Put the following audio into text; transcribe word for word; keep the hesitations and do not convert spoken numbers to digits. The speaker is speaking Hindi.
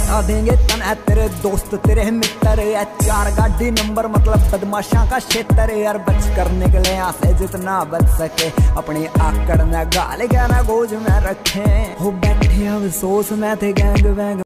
बता देंगे तन है तेरे दोस्त तेरे मित्र। या चार गाड़ी नंबर मतलब बदमाशा का क्षेत्र। यार बच कर निकले यहाँ से जितना बच सके, अपनी आकड़ में गाल गया ना गोज में रखे। हो बैठे अफसोस में थे गैंग वैंग